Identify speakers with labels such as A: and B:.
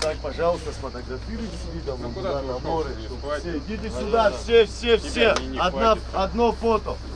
A: Так, пожалуйста, сфотографируйте с видом
B: Ну,
A: на
B: куда ты
A: море.
B: ушел?
A: Все, идите сюда, все. Одно фото.